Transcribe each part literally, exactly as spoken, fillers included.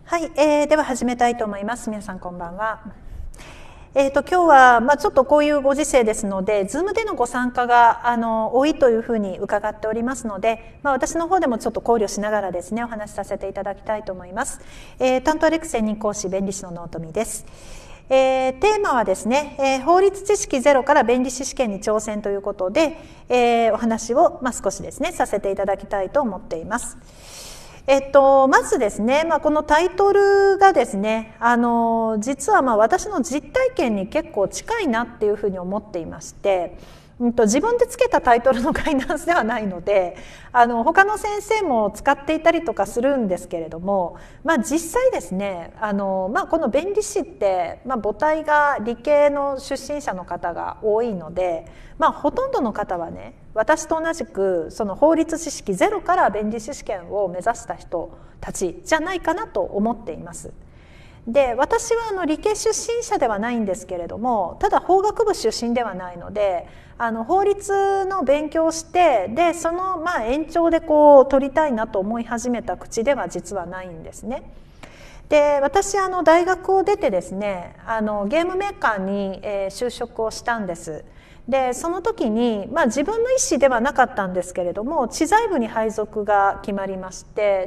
はい、えー、では始めたいと思います。皆さんこんばんは。えーと、今日は、まあ、ちょっとこういうご時世ですので Zoom でのご参加があの多いというふうに伺っておりますので、まあ、私の方でもちょっと考慮しながらですねお話しさせていただきたいと思います。えー、担当レク専任講師弁理士の納富です。えー、テーマはですね、えー、法律知識ゼロから弁理士試験に挑戦ということで、えー、お話を、まあ、少しですねさせていただきたいと思っています。えっと、まずですね、まあ、このタイトルがですね、あの実はまあ私の実体験に結構近いなっていうふうに思っていまして、うんと、自分でつけたタイトルのガイダンスではないので、あの他の先生も使っていたりとかするんですけれども、まあ、実際ですねあの、まあ、この弁理士って、まあ、母体が理系の出身者の方が多いので、まあ、ほとんどの方はね私と同じくその法律知識ゼロから弁理士試験を目指した人たちじゃないかなと思っています。で私はあの理系出身者ではないんですけれども、ただ法学部出身ではないのであの法律の勉強をしてでそのまあ延長でこう取りたいなと思い始めた口では実はないんですね。で私あの大学を出てですねあのゲームメーカーに、えー、就職をしたんです。でその時に、まあ、自分の意思ではなかったんですけれども知財部に配属が決まりまして、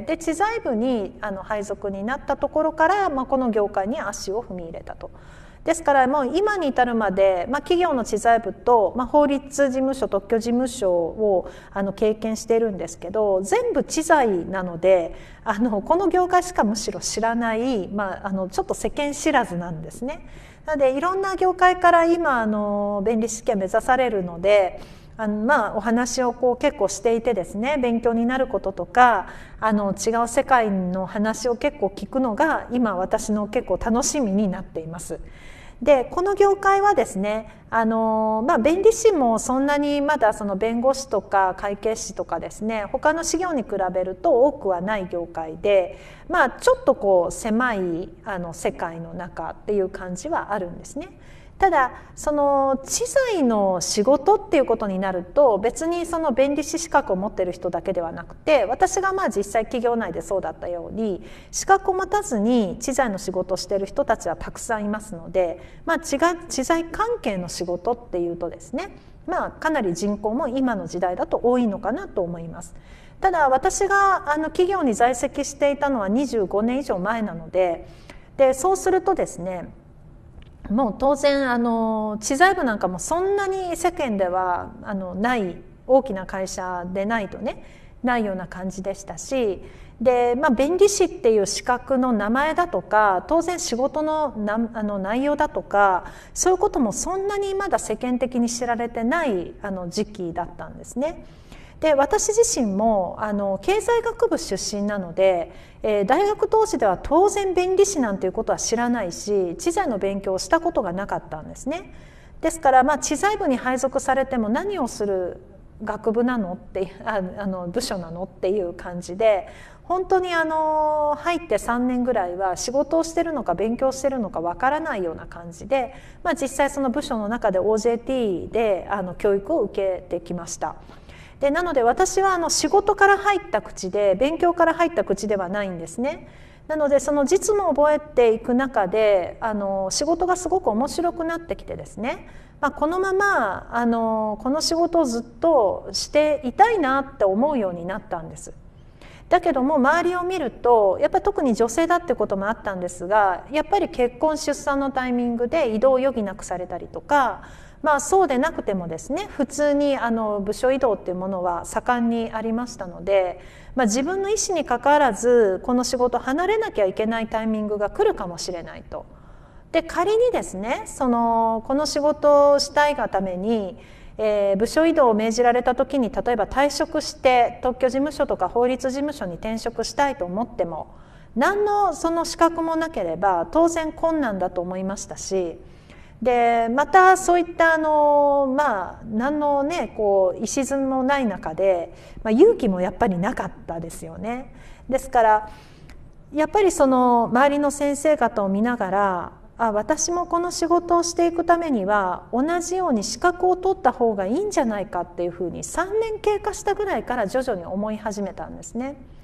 で知財部にあの配属になったところから、まあ、この業界に足を踏み入れたと。ですからもう今に至るまで、まあ、企業の知財部と、まあ、法律事務所特許事務所をあの経験しているんですけど、全部知財なのであのこの業界しかむしろ知らない、まあ、あのちょっと世間知らずなんですね。なのでいろんな業界から今あの弁理士試験目指されるので、あのまあお話をこう結構していてですね勉強になることとかあの違う世界の話を結構聞くのが今私の結構楽しみになっています。でこの業界はですねあの、まあ、弁理士もそんなにまだその弁護士とか会計士とかですね他の事業に比べると多くはない業界で、まあ、ちょっとこう狭いあの世界の中っていう感じはあるんですね。ただその知財の仕事っていうことになると別にその弁理士資格を持っている人だけではなくて、私がまあ実際企業内でそうだったように資格を持たずに知財の仕事をしている人たちはたくさんいますので、まあ、知財関係の仕事っていうとですね、まあ、かなり人口も今の時代だと多いのかなと思います。ただ私があの企業に在籍していたのはにじゅうごねん以上前なので、でそうするとですねもう当然あの知財部なんかもそんなに世間ではあのない大きな会社でないとねないような感じでしたし、で、まあ、弁理士っていう資格の名前だとか当然仕事のなあの内容だとかそういうこともそんなにまだ世間的に知られてないあの時期だったんですね。で私自身もあの経済学部出身なので、えー、大学当時では当然弁理士なんていうことは知らないし知財の勉強をしたことがなかったんですね。ですから、まあ、知財部に配属されても何をする学部なのってああの部署なのっていう感じで、本当にあの入ってさんねんぐらいは仕事をしてるのか勉強してるのかわからないような感じで、まあ、実際その部署の中で オージェーティー であの教育を受けてきました。でなので私はあの仕事から入った口で勉強から入った口ではないんですね。なのでその実務を覚えていく中であの仕事がすごく面白くなってきてですね、まあ、このままあのこの仕事をずっとしていたいなって思うようになったんです。だけども周りを見るとやっぱり特に女性だってこともあったんですが、やっぱり結婚出産のタイミングで異動を余儀なくされたりとか、まあ、そうでなくてもですね普通にあの部署移動っていうものは盛んにありましたので、まあ、自分の意思にかかわらずこの仕事を離れなきゃいけないタイミングが来るかもしれないと。で仮にですねそのこの仕事をしたいがために、えー、部署移動を命じられた時に例えば退職して特許事務所とか法律事務所に転職したいと思っても何のその資格もなければ当然困難だと思いましたし、でまたそういったあのまあ何のねこう石積みもない中で、まあ、勇気もやっぱりなかったですよね。ですからやっぱりその周りの先生方を見ながら、あ私もこの仕事をしていくためには同じように資格を取った方がいいんじゃないかっていうふうにさんねん経過したぐらいから徐々に思い始めたんですね。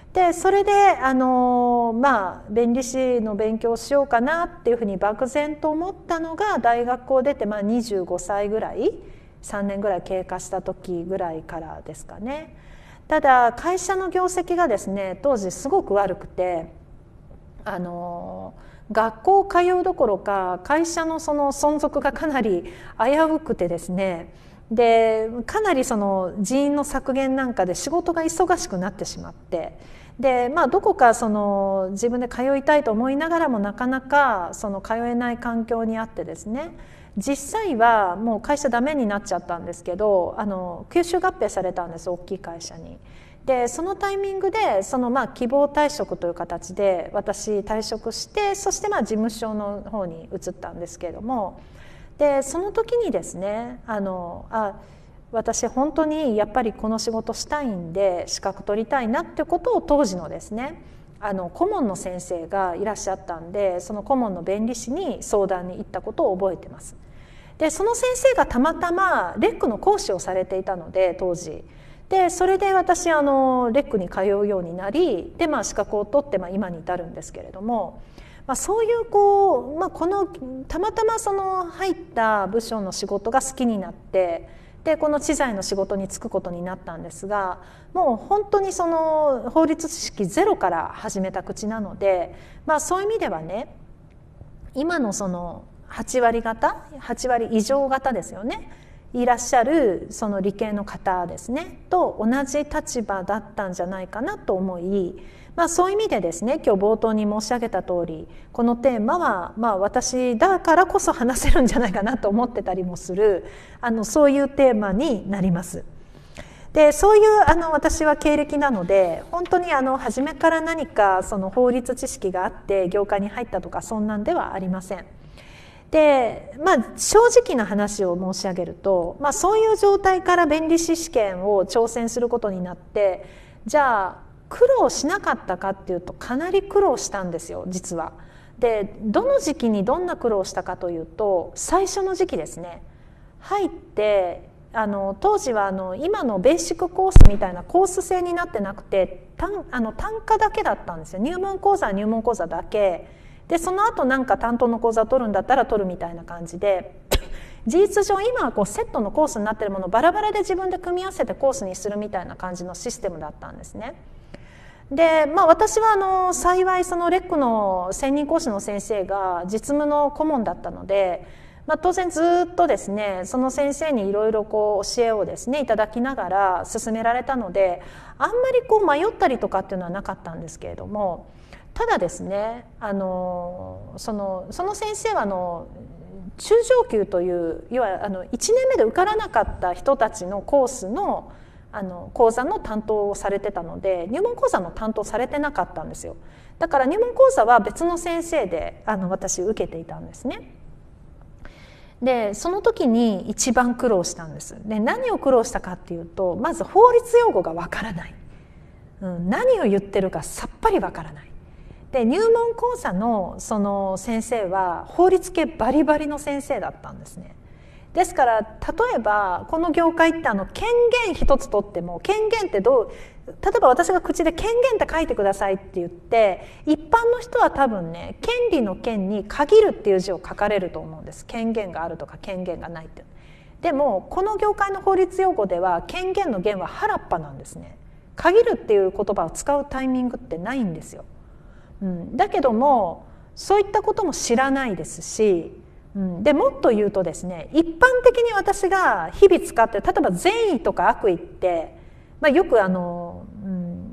でそれであのまあ弁理士の勉強をしようかなっていうふうに漠然と思ったのが大学を出てまあにじゅうごさいぐらいさんねんぐらい経過した時ぐらいからですかね。ただ会社の業績がですね当時すごく悪くて、あの学校通うどころか会社のその存続がかなり危うくてですね、でかなりその人員の削減なんかで仕事が忙しくなってしまって、で、まあ、どこかその自分で通いたいと思いながらもなかなかその通えない環境にあってですね、実際はもう会社ダメになっちゃったんですけど、あの吸収合併されたんです、大きい会社に。でそのタイミングでそのまあ希望退職という形で私退職して、そしてまあ事務所の方に移ったんですけれども、でその時にですね、あのあ私本当にやっぱりこの仕事したいんで資格取りたいなっていうことを当時のですねあの顧問の先生がいらっしゃったんで、その顧問の弁理士に相談に行ったことを覚えてます。でその先生がたまたまレックの講師をされていたので当時で、それで私あのレックに通うようになり、で、まあ、資格を取って、まあ、今に至るんですけれども、まあ、そういうこう、まあ、このたまたまその入った部署の仕事が好きになって、でこの知財の仕事に就くことになったんですが、もう本当にその法律知識ゼロから始めた口なので、まあ、そういう意味ではね、今のそのはち割方はち割以上型ですよね、いらっしゃるその理系の方ですねと同じ立場だったんじゃないかなと思い、まあ、そういう意味でですね今日冒頭に申し上げた通り、このテーマはまあ私だからこそ話せるんじゃないかなと思ってたりもする、あのそういうテーマになります。でそういうあの私は経歴なので、本当にあの初めから何かその法律知識があって業界に入ったとかそんなんではありません。でまあ、正直な話を申し上げると、まあ、そういう状態から弁理士試験を挑戦することになって、じゃあ苦労しなかったかっていうとかなり苦労したんですよ実は。でどの時期にどんな苦労したかというと、最初の時期ですね。入ってあの当時はあの今のベーシックコースみたいなコース制になってなくて、単あの単価だけだったんですよ。入門講座は入門講座だけで、その後なんか担当の講座を取るんだったら取るみたいな感じで、事実上今はこうセットのコースになっているものをバラバラで自分で組み合わせてコースにするみたいな感じのシステムだったんですね。で、まあ、私はあの幸いそのレックの専任講師の先生が実務の顧問だったので、まあ、当然ずっとですねその先生にいろいろこう教えをですねいただきながら進められたので、あんまりこう迷ったりとかっていうのはなかったんですけれども、ただですねあのそのその先生はあの中上級という要はあのいちねんめで受からなかった人たちのコースのあの講座の担当をされてたので、入門講座の担当されてなかったんですよ。だから入門講座は別の先生であの私受けていたんですね。でその時に一番苦労したんです。で何を苦労したかっていうと、まず法律用語がわからない、うん、何を言ってるかさっぱりわからない。で入門講座のその先生は法律系バリバリの先生だったんですね。ですから例えばこの業界ってあの権限一つ取っても、権限ってどう、例えば私が口で権限って書いてくださいって言って、一般の人は多分ね権利の権に限るっていう字を書かれると思うんです。権限があるとか権限がないって。でもこの業界の法律用語では権限の限は原っぱなんですね。限るっていう言葉を使うタイミングってないんですよ。うん、だけどもそういったことも知らないですし、うん、でもっと言うとですね、一般的に私が日々使ってる例えば善意とか悪意って、まあ、よくあの、うん、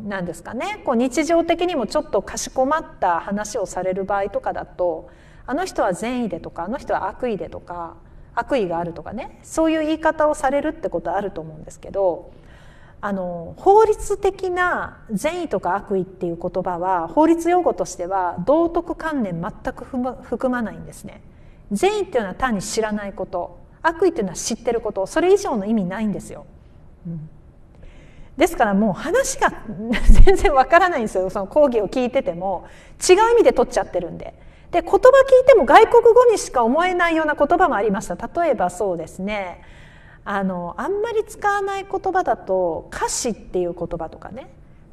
なんですかねこう日常的にもちょっとかしこまった話をされる場合とかだと、あの人は善意でとかあの人は悪意でとか悪意があるとかね、そういう言い方をされるってことはあると思うんですけど、あの法律的な善意とか悪意っていう言葉は法律用語としては道徳観念全く含まないんですね。善意っていうのは単に知らないこと、悪意っていうのは知ってること、それ以上の意味ないんですよ。うん、ですからもう話が全然わからないんですよ。その講義を聞いてても違う意味で取っちゃってるんで。で言葉聞いても外国語にしか思えないような言葉もありました。例えばそうですね、あのあんまり使わない言葉だと歌詞っていう言葉とかね、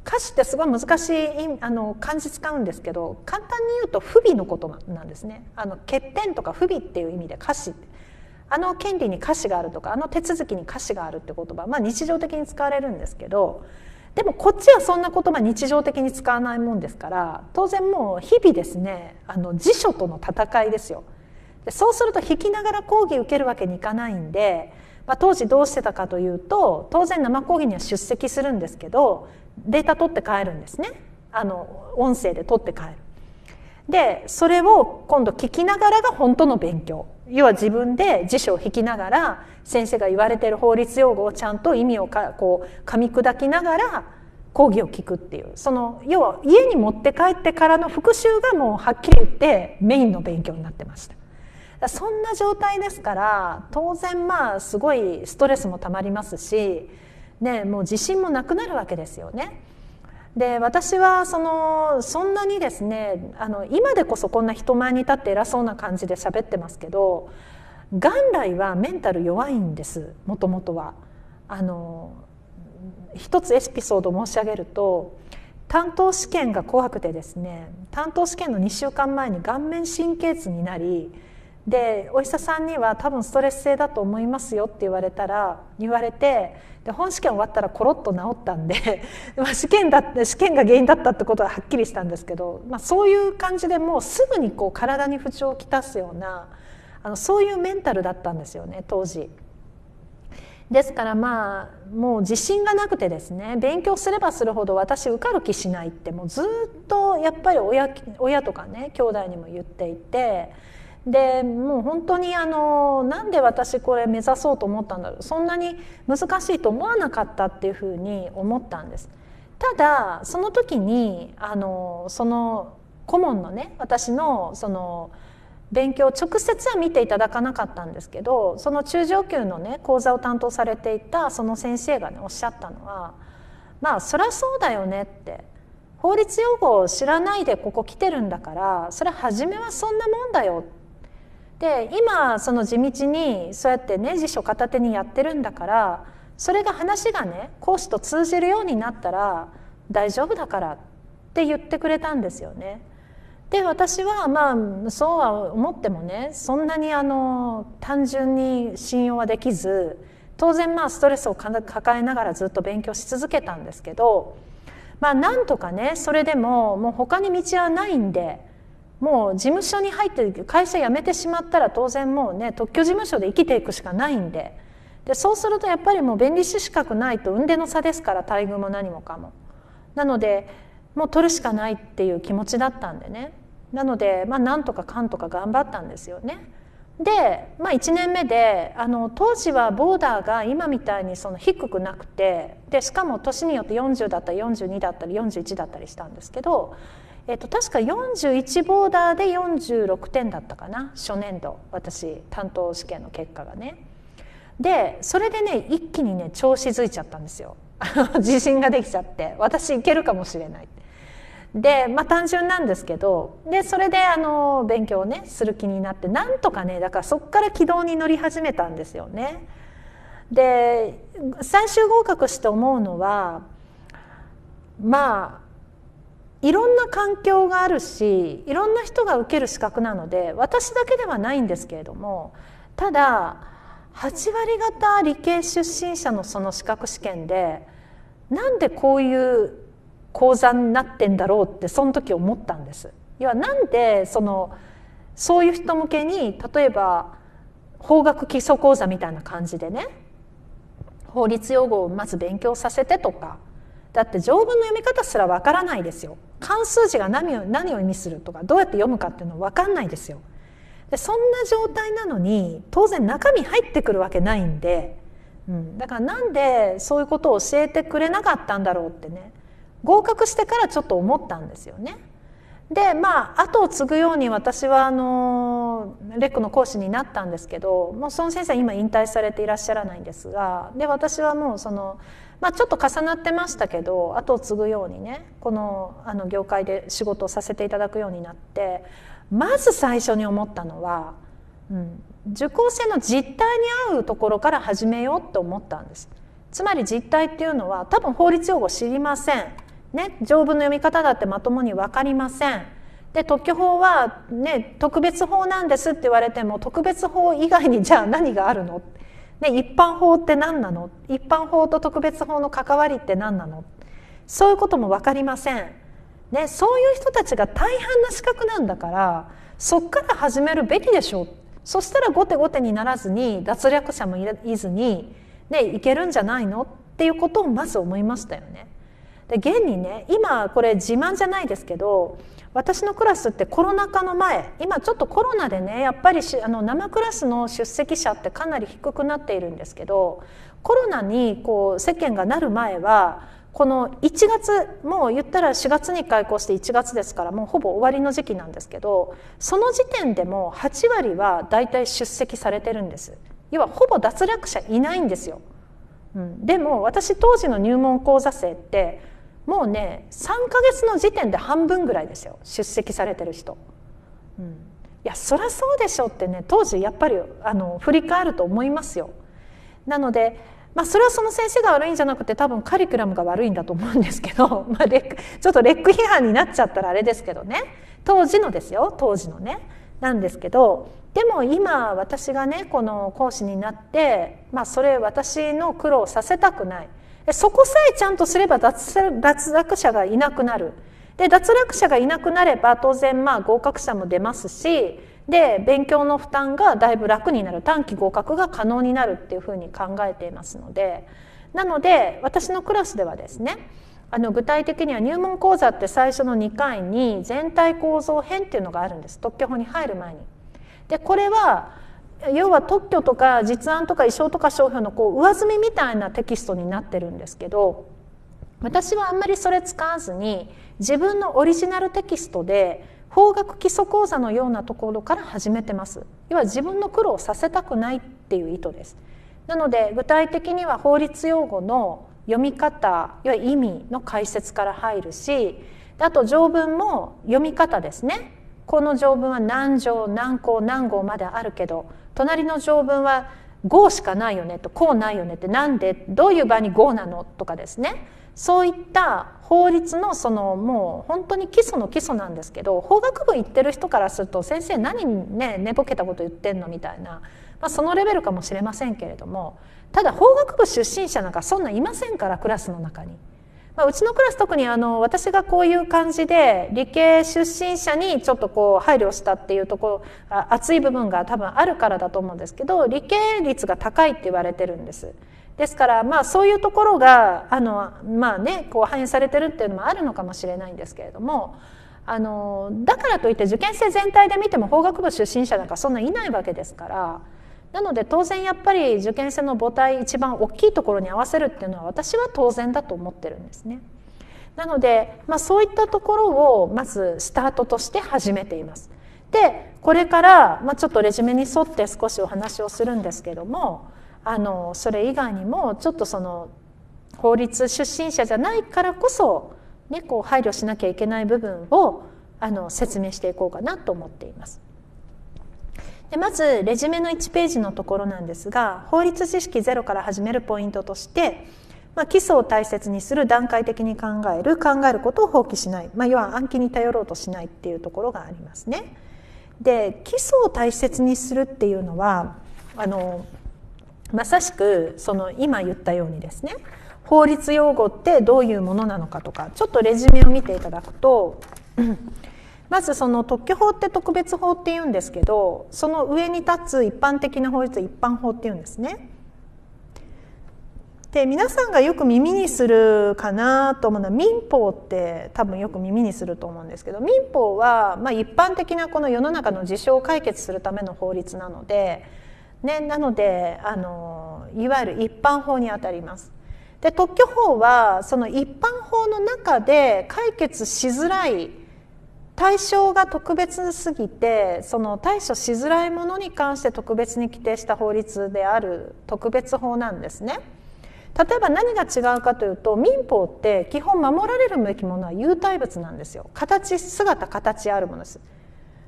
瑕疵ってすごい難しいあの漢字使うんですけど、簡単に言うと不備のことなんですね。あの欠点とか不備っていう意味で瑕疵、あの権利に瑕疵があるとか、あの手続きに瑕疵があるって言葉、まあ、日常的に使われるんですけど、でもこっちはそんな言葉日常的に使わないもんですから、当然もう日々ですね、あの辞書との戦いですよ。でそうすると弾きながら講義受けるわけにいかないんで、まあ、当時どうしてたかというと、当然生講義には出席するんですけど、データ取って帰るんですね。あの音声で取って帰る。でそれを今度聞きながらが本当の勉強。要は自分で辞書を引きながら先生が言われている法律用語をちゃんと意味をかこう噛み砕きながら講義を聞くっていう、その要は家に持って帰ってからの復習がもうはっきり言ってメインの勉強になってました。そんな状態ですから、当然まあすごいストレスもたまりますし、ね、もう自信もなくなるわけですよね。で私はそのそんなにですね、あの今でこそこんな人前に立って偉そうな感じで喋ってますけど、元来はメンタル弱いんです。もともとはあの一つエピソード申し上げると、担当試験が怖くてですね、担当試験のにしゅうかんまえに顔面神経痛になり、でお医者さんには多分ストレス性だと思いますよって言われたら言われて、で本試験終わったらコロッと治ったんでまあ試験だって試験が原因だったってことははっきりしたんですけど、まあ、そういう感じでもうすぐにこう体に不調をきたすような、あのそういうメンタルだったんですよね当時。ですからまあもう自信がなくてですね、勉強すればするほど私受かる気しないってもうずっとやっぱり 親, 親とかね兄弟にも言っていて、でもう本当にあのなんで私これ目指そうと思ったんだろう、そんなに難しいと思わなかったっていうふうに思ったんです。ただその時にあのその顧問のね、私のその勉強を直接は見ていただかなかったんですけど、その中上級のね講座を担当されていたその先生がねおっしゃったのは、まあそりゃそうだよねって、法律用語を知らないでここ来てるんだから、それは初めはそんなもんだよ。で今その地道にそうやってね辞書片手にやってるんだから、それが話がね講師と通じるようになったら大丈夫だからって言ってくれたんですよね。で私はまあそうは思ってもね、そんなにあの単純に信用はできず、当然まあストレスを抱えながらずっと勉強し続けたんですけど、まあなんとかねそれでももう他に道はないんで、もう事務所に入って会社辞めてしまったら当然もうね特許事務所で生きていくしかないんで、でそうするとやっぱりもう弁理士資格ないと雲泥の差ですから、待遇も何もかも。なのでもう取るしかないっていう気持ちだったんでね、なのでまあなんとかかんとか頑張ったんですよね。で、まあ、いちねんめであの当時はボーダーが今みたいにその低くなくて、でしかも年によってよんじゅうだったりよんじゅうにだったりよんじゅういちだったりしたんですけど、えっと、確かよんじゅういちボーダーでよんじゅうろくてんだったかな、初年度私担当試験の結果がね。でそれでね一気にね調子づいちゃったんですよ自信ができちゃって、私いけるかもしれないで、まあ単純なんですけど、でそれであの勉強をねする気になって、なんとかねだからそこから軌道に乗り始めたんですよね。で最終合格して思うのは、まあいろんな環境があるし、いろんな人が受ける資格なので私だけではないんですけれども、ただはちわり方理系出身者のその資格試験でなんでこういう講座になってんだろうってその時思ったんです。要はなんでそのそういう人向けに例えば法学基礎講座みたいな感じでね、法律用語をまず勉強させてとか、だって条文の読み方すらわからないですよ。漢数字が何を何を意味するとかどうやって読むかっていうのわかんないですよ。でそんな状態なのに当然中身入ってくるわけないんで、うん、だからなんでそういうことを教えてくれなかったんだろうってね、合格してからちょっと思ったんですよね。でまあ後を継ぐように私はあのレックの講師になったんですけど、もうその先生は今引退されていらっしゃらないんですが、で私はもうその、まあ、ちょっと重なってましたけど後を継ぐようにねこのあの業界で仕事をさせていただくようになって、まず最初に思ったのは、うん、受講生の実態に合うところから始めようと思ったんです。つまり実態っていうのは多分法律用語知りません。 ね、条文の読み方だってまともに分かりません。で特許法は、ね、特別法なんですって言われても特別法以外にじゃあ何があるの、ね、一般法って何なの、一般法と特別法の関わりって何なの、そういうことも分かりません、ね、そういう人たちが大半な資格なんだからそっから始めるべきでしょう。そしたら後手後手にならずに脱落者もいずに、ね、いけるんじゃないのっていうことをまず思いましたよね。で現にね今これ自慢じゃないですけど私のクラスってコロナ禍の前、今ちょっとコロナでねやっぱりあの生クラスの出席者ってかなり低くなっているんですけど、コロナにこう世間がなる前はこのいちがつ、もう言ったらしがつに開校していちがつですからもうほぼ終わりの時期なんですけど、その時点でもはちわりはだいたい出席されてるんです。要はほぼ脱落者いないんですよ、うん、でも私当時の入門講座生ってもうねさんかげつの時点で半分ぐらいですよ、出席されてる人、うん、いやそりゃそうでしょってね当時やっぱりあの振り返ると思いますよ。なので、まあ、それはその先生が悪いんじゃなくて多分カリキュラムが悪いんだと思うんですけど、まあ、レックちょっとレック批判になっちゃったらあれですけどね、当時のですよ、当時のねなんですけど、でも今私がねこの講師になって、まあ、それ私の苦労させたくない、そこさえちゃんとすれば 脱, 脱落者がいなくなる。で脱落者がいなくなれば当然まあ合格者も出ますし、で勉強の負担がだいぶ楽になる、短期合格が可能になるっていうふうに考えていますので、なので私のクラスではですね、あの具体的には入門講座って最初のにかいに全体構造編っていうのがあるんです、特許法に入る前に。でこれは要は特許とか実案とか意匠とか商標のこう上積みみたいなテキストになってるんですけど、私はあんまりそれ使わずに自分のオリジナルテキストで法学基礎講座のようなところから始めてます。要は自分の苦労をさせたくないっていう意図です。なので具体的には法律用語の読み方要は意味の解説から入るし、あと条文も読み方ですね。この条文は何条何項何号まであるけど隣の条文は号しかないよねと、こうないよねって、なんでどういう場合に号なのとかですね、そういった法律のそのもう本当に基礎の基礎なんですけど、法学部行ってる人からすると先生何ね寝ぼけたこと言ってんのみたいな、まあ、そのレベルかもしれませんけれども、ただ法学部出身者なんかそんないませんからクラスの中に。まあ、うちのクラス特にあの私がこういう感じで理系出身者にちょっとこう配慮したっていうところ熱い部分が多分あるからだと思うんですけど、理系率が高いって言われてるんです。ですからまあそういうところがあのまあねこう反映されてるっていうのもあるのかもしれないんですけれども、あのだからといって受験生全体で見ても法学部出身者なんかそんないないわけですから。なので当然やっぱり受験生の母体一番大きいところに合わせるっていうのは私は当然だと思ってるんですね。なので、まあ、そういったところをまずスタートとして始めています。でこれから、まあ、ちょっとレジュメに沿って少しお話をするんですけども、あのそれ以外にもちょっとその法律出身者じゃないからこそ、ね、こう配慮しなきゃいけない部分をあの説明していこうかなと思っています。でまずレジュメのいちページのところなんですが、法律知識ゼロから始めるポイントとして、まあ、基礎を大切にする、段階的に考える、考えることを放棄しない、まあ、要は暗記に頼ろうとしないっていうところがありますね。で基礎を大切にするっていうのはあのまさしくその今言ったようにですね、法律用語ってどういうものなのかとか、ちょっとレジュメを見ていただくとまずその特許法って特別法っていうんですけど、その上に立つ一般的な法律一般法っていうんですね。で皆さんがよく耳にするかなと思うのは民法って多分よく耳にすると思うんですけど、民法はまあ一般的なこの世の中の事象を解決するための法律なので、ね、なのであのいわゆる一般法にあたります。で特許法はその一般法の中で解決しづらい対象が特別すぎて、その対処しづらいものに関して特別に規定した法律である特別法なんですね。例えば何が違うかというと、民法って基本守られるべきものは有体物なんですよ。形、姿、形あるものです。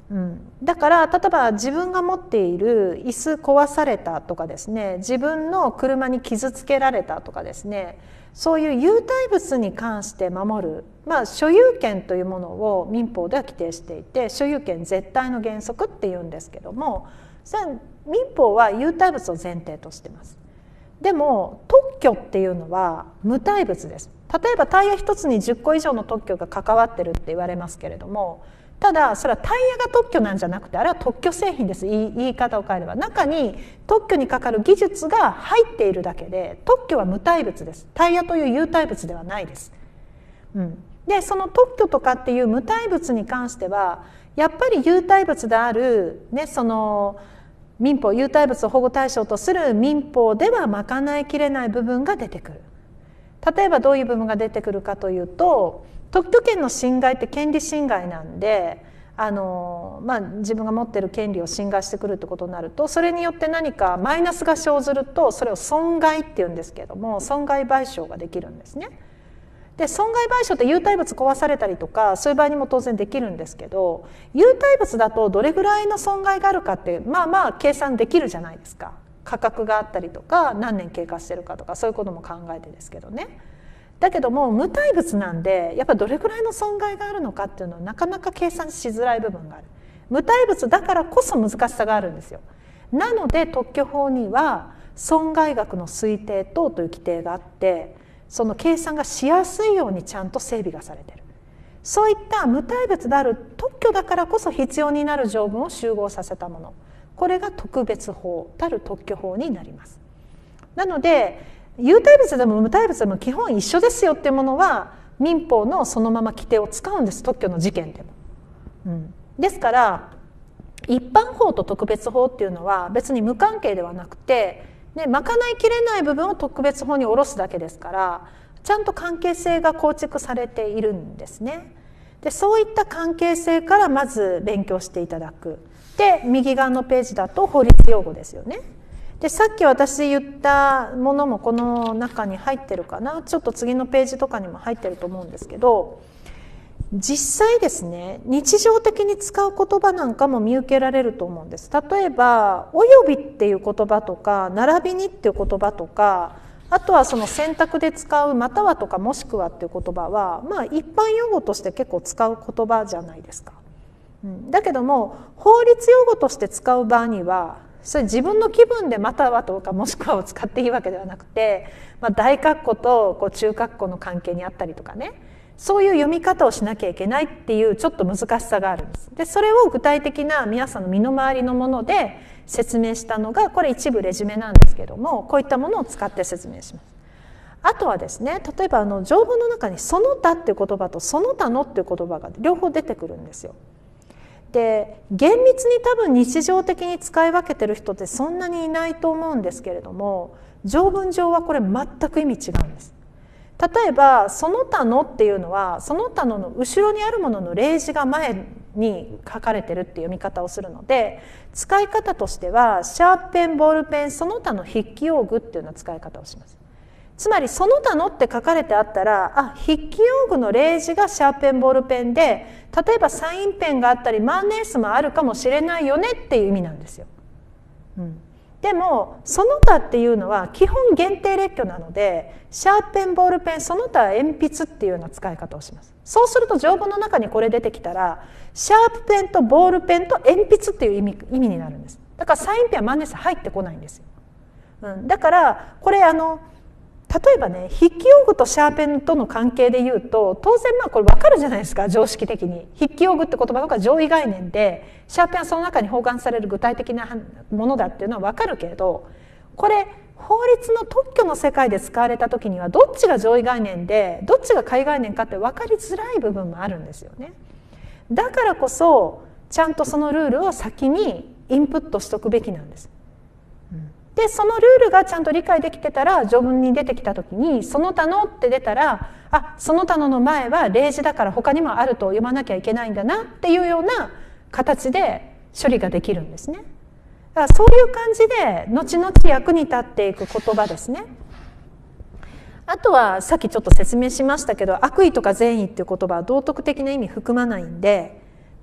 うん、だから例えば自分が持っている椅子壊されたとかですね、自分の車に傷つけられたとかですね、そういう有体物に関して守る、まあ、所有権というものを民法では規定していて、所有権絶対の原則っていうんですけども、民法は有体物を前提としてます。でも特許っていうのは無体物です。例えばタイヤ一つにじゅっこ以上の特許が関わってるって言われますけれども、ただそれはタイヤが特許なんじゃなくて、あれは特許製品です。言い、言い方を変えれば中に特許にかかる技術が入っているだけで、特許は無体物です。タイヤという有体物ではないです、うん、でその特許とかっていう無体物に関してはやっぱり有体物である、ね、その民法、有体物を保護対象とする民法では賄いきれない部分が出てくる。例えばどういう部分が出てくるかというと、特許権の侵害って権利侵害なんで、あの、まあ、自分が持っている権利を侵害してくるってことになると、それによって何かマイナスが生ずると、それを損害っていうんですけれども、損害賠償ができるんですね。で損害賠償って有体物壊されたりとかそういう場合にも当然できるんですけど、有体物だとどれぐらいの損害があるかってまあまあ計算できるじゃないですか。価格があったりとか何年経過してるかとかそういうことも考えてですけどね。だけども無体物なんでやっぱどれぐらいの損害があるのかっていうのはなかなか計算しづらい部分がある。無体物だからこそ難しさがあるんですよ。なので特許法には損害額の推定等という規定があって、その計算がしやすいようにちゃんと整備がされている。そういった無体物である特許だからこそ必要になる条文を集合させたもの、これが特別法たる特許法になります。なので有体物でも無体物でも基本一緒ですよっていうものは民法のそのまま規定を使うんです、特許の事件でも、うん、ですから一般法と特別法っていうのは別に無関係ではなくて、で賄いきれない部分を特別法に下ろすだけですから、ちゃんと関係性が構築されているんですね。でそういった関係性からまず勉強していただく。で右側のページだと法律用語ですよね。でさっき私言ったものもこの中に入ってるかな、ちょっと次のページとかにも入ってると思うんですけど、実際ですね日常的に使う言葉なんかも見受けられると思うんです。例えばおよびっていう言葉とか並びにっていう言葉とか、あとはその選択で使うまたはとかもしくはっていう言葉はまあ一般用語として結構使う言葉じゃないですか、うん、だけども法律用語として使う場合にはそれ自分の気分でまたはとかもしくはを使っていいわけではなくて、まあ、大括弧とこう中括弧の関係にあったりとかね、そういう読み方をしなきゃいけないっていうちょっと難しさがあるんです。でそれを具体的な皆さんの身の回りのもので説明したのがこれ一部レジュメなんですけども、こういったものを使って説明します。あとはですね、例えばあの条文の中にその他っていう言葉とその他のっていう言葉が両方出てくるんですよ。で厳密に多分日常的に使い分けてる人ってそんなにいないと思うんですけれども、条文上はこれ全く意味違うんです。例えばその他のっていうのはその他のの後ろにあるものの例示が前に書かれてるっていう読み方をするので、使い方としてはシャーペンボールペンその他の筆記用具っていうような使い方をします。つまりその他のって書かれてあったら、あ筆記用具の例示がシャーペンボールペンで、例えばサインペンがあったり万年筆もあるかもしれないよねっていう意味なんですよ、うん、でもその他っていうのは基本限定列挙なので、シャーペンボールペンその他鉛筆っていうような使い方をします。そうすると条文の中にこれ出てきたらシャープペンとボールペンと鉛筆っていう意味、意味になるんです。だからサインペンは万年筆入ってこないんですよ、うん、だからこれあの例えばね筆記用具とシャーペンとの関係で言うと当然まあこれ分かるじゃないですか、常識的に。筆記用具って言葉の方が上位概念でシャーペンはその中に包含される具体的なものだっていうのは分かるけれど、これ法律の特許の世界で使われた時にはどっちが上位概念でどっちが下位概念かって分かりづらい部分もあるんですよね。だからこそちゃんとそのルールを先にインプットしとくべきなんです。でそのルールがちゃんと理解できてたら条文に出てきた時にその他のって出たら、あその他のの前は例示だから他にもあると読まなきゃいけないんだなっていうような形で処理ができるんですね。だからそういう感じで後々役に立っていく言葉ですね。あとはさっきちょっと説明しましたけど、悪意とか善意っていう言葉は道徳的な意味含まないんで、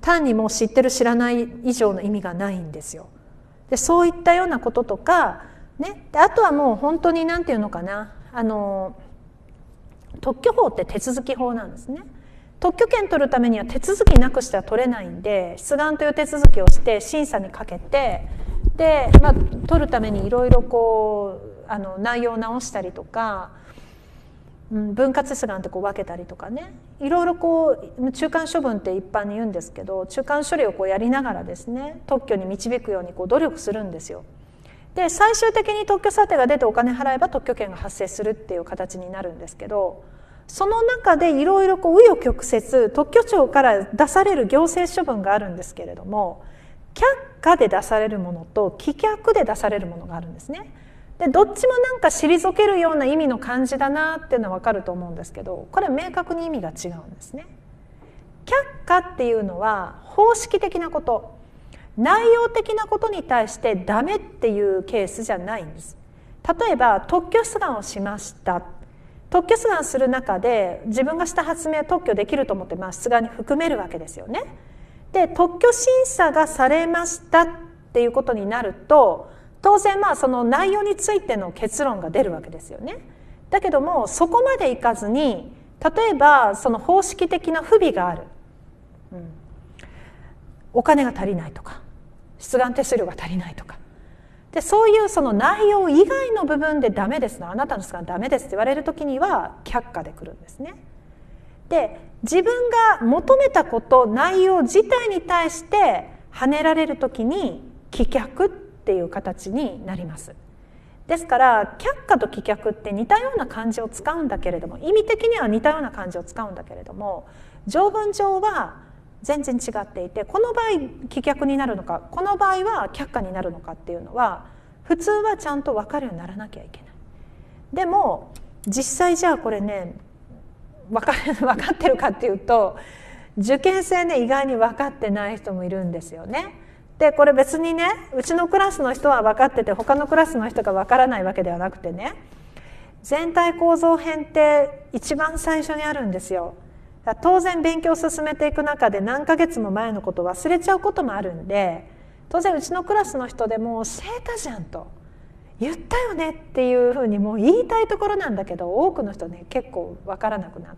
単にもう知ってる知らない以上の意味がないんですよ。でそういったようなこととか、ね、であとはもう本当に何て言うのかな、あの特許法って手続き法なんですね。特許権取るためには手続きなくしては取れないんで、出願という手続きをして審査にかけて、で、まあ、取るためにいろいろこうあの内容を直したりとか、うん、分割出願ってこう分けたりとかね、いろいろこう中間処分って一般に言うんですけど、中間処理をこうやりながらですね、特許に導くようにこう努力するんですよ。で最終的に特許査定が出てお金払えば特許権が発生するっていう形になるんですけど、その中でいろいろ紆余曲折特許庁から出される行政処分があるんですけれども、却下で出されるものと棄却で出されるものがあるんですね。でどっちもなんか退けるような意味の漢字だなっていうのは分かると思うんですけど、これは明確に意味が違うんですね。却下っていうのは方式的なこと、内容的なことに対してダメっていうケースじゃないんです。例えば特許出願をしました、特許出願する中で自分がした発明は特許できると思って、まあ、出願に含めるわけですよね。で特許審査がされましたっていうことになると、当然まあその内容についての結論が出るわけですよね。だけどもそこまでいかずに、例えばその方式的な不備がある、うん、お金が足りないとか出願手数料が足りないとかで、そういうその内容以外の部分でダメですの、あなたの出願ダメですって言われる時には却下でくるんですね。で自分が求めたこと内容自体に対して跳ねられる時に棄却っていう形になります。ですから却下と棄却って似たような漢字を使うんだけれども、意味的には似たような漢字を使うんだけれども、条文上は全然違っていて、この場合棄却になるのか、この場合は却下になるのかっていうのは普通はちゃんと分かるようにならなきゃいけない。でも実際じゃあこれね分かる、分かってるかっていうと、受験生ね意外に分かってない人もいるんですよね。でこれ別にね、うちのクラスの人は分かってて他のクラスの人が分からないわけではなくてね、全体構造編って一番最初にあるんですよ。当然勉強を進めていく中で何ヶ月も前のこと忘れちゃうこともあるんで、当然うちのクラスの人でもセータじゃんと言ったよねっていうふうにもう言いたいところなんだけど、多くの人ね結構分からなくなって、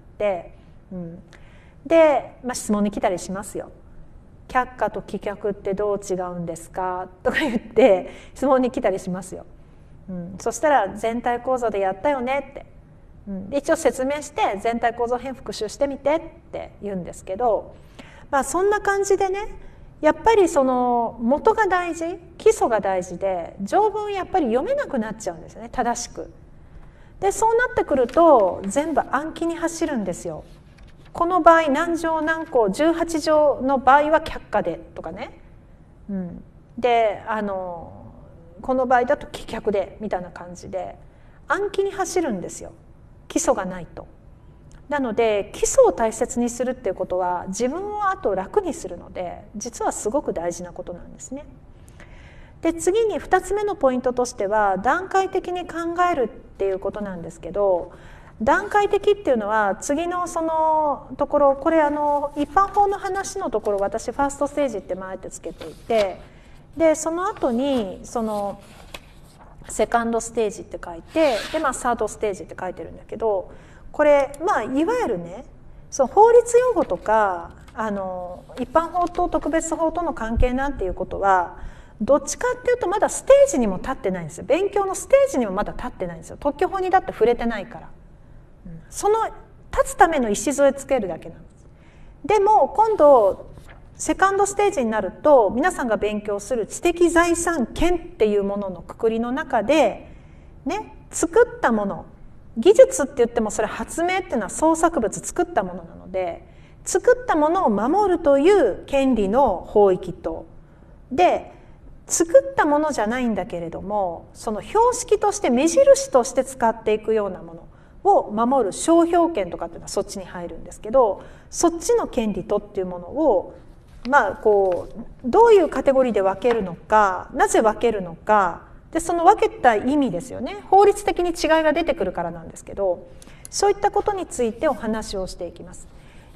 うん、で、まあ、質問に来たりしますよ。却下と棄却ってどう違うんですかとか言って質問に来たりしますよ。うん、そしたら全体構造でやったよねって、うん、で一応説明して全体構造編復習してみてって言うんですけど、まあそんな感じでね、やっぱりその元が大事、基礎が大事で、条文やっぱり読めなくなっちゃうんですよね、正しく。でそうなってくると全部暗記に走るんですよ。この場合何条何項じゅうはち条の場合は却下でとかね、うん、であのこの場合だと棄却でみたいな感じで暗記に走るんですよ、基礎がないと。なので基礎を大切にするっていうことは自分をあと楽にするので、実はすごく大事なことなんですね。で次にふたつめのポイントとしては段階的に考えるっていうことなんですけど、段階的っていうのは次のそのところ、これあの一般法の話のところ私ファーストステージってあえてつけていて、でその後にそのセカンドステージって書いて、でまあサードステージって書いてるんだけど、これまあいわゆるね、その法律用語とかあの一般法と特別法との関係なんていうことはどっちかっていうとまだステージにも立ってないんですよ。勉強のステージにもまだ立ってないんですよ。特許法にだって触れてないから。その立つための礎つけるだけなんです。でも今度セカンドステージになると皆さんが勉強する知的財産権っていうもののくくりの中でね、作ったもの、技術って言ってもそれ発明っていうのは創作物作ったものなので、作ったものを守るという権利の法域と、で作ったものじゃないんだけれどもその標識として目印として使っていくようなものを守る商標権とかっていうのはそっちに入るんですけど、そっちの権利とっていうものをまあこうどういうカテゴリーで分けるのか、なぜ分けるのか、でその分けた意味ですよね、法律的に違いが出てくるからなんですけど、そういったことについてお話をしていきます。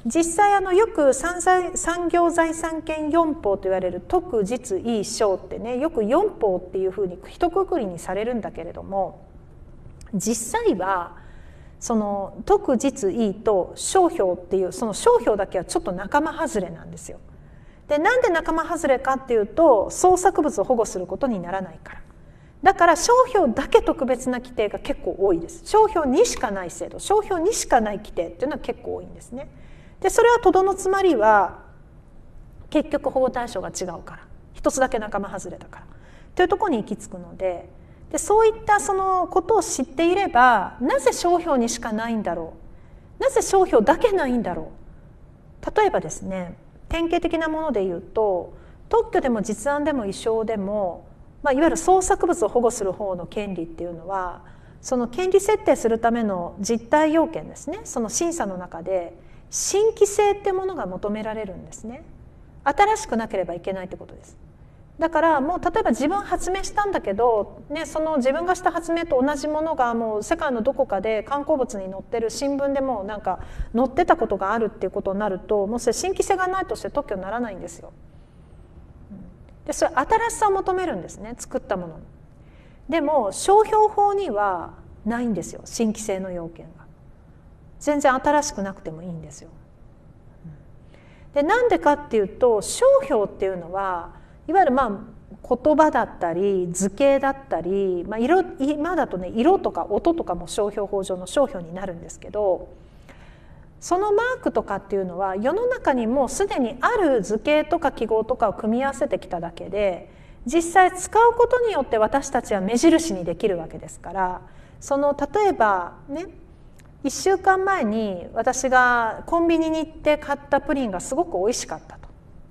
実際あのよく産財産業財産権よん法と言われる徳実義商ってね、よくよん法っていうふうに一括りにされるんだけれども、実際はその徳実義と商標っていうその商標だけはちょっと仲間外れなんですよ。でなんで仲間外れかっていうと、創作物を保護することにならないから。だから商標だけ特別な規定が結構多いです。商標にしかない制度、商標にしかない規定っていうのは結構多いんですね。でそれはとどのつまりは結局保護対象が違うから、一つだけ仲間外れだからというところに行き着くので、でそういったそのことを知っていれば、なぜ商標にしかないんだろう、なぜ商標だけないんだろう。例えばですね、典型的なもので言うと、特許でも実案でも意匠でも、まあ、いわゆる創作物を保護する方の権利っていうのは、その権利設定するための実態要件ですね、その審査の中で新規性っていうものが求められるんですね。新しくなければいけないってことです。だからもう例えば自分発明したんだけど、ね、その自分がした発明と同じものがもう世界のどこかで刊行物に載ってる、新聞でもなんか載ってたことがあるっていうことになると、もうそれ新規性がないとして特許にならないんですよ。でそれ新しさを求めるんですね、作ったものに。でも商標法にはないんですよ、新規性の要件が。全然新しくなくてもいいんですよ。でなんでかっていうと、商標っていうのはいわゆるまあ言葉だったり図形だったり、まあ、色今だとね色とか音とかも商標法上の商標になるんですけど、そのマークとかっていうのは世の中にもうすでにある図形とか記号とかを組み合わせてきただけで、実際使うことによって私たちは目印にできるわけですから、その例えばね、いっしゅうかんまえに私がコンビニに行って買ったプリンがすごく美味しかったと。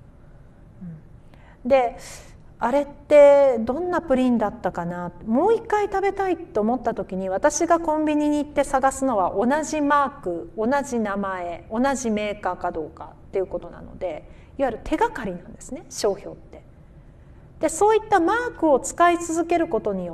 であれってどんなプリンだったかな、もう一回食べたいと思った時に、私がコンビニに行って探すのは同じマーク、同じ名前、同じメーカーかどうかっていうことなので、いわゆる手がかりなんですね、商標って。でそういったマークを使い続けることによって、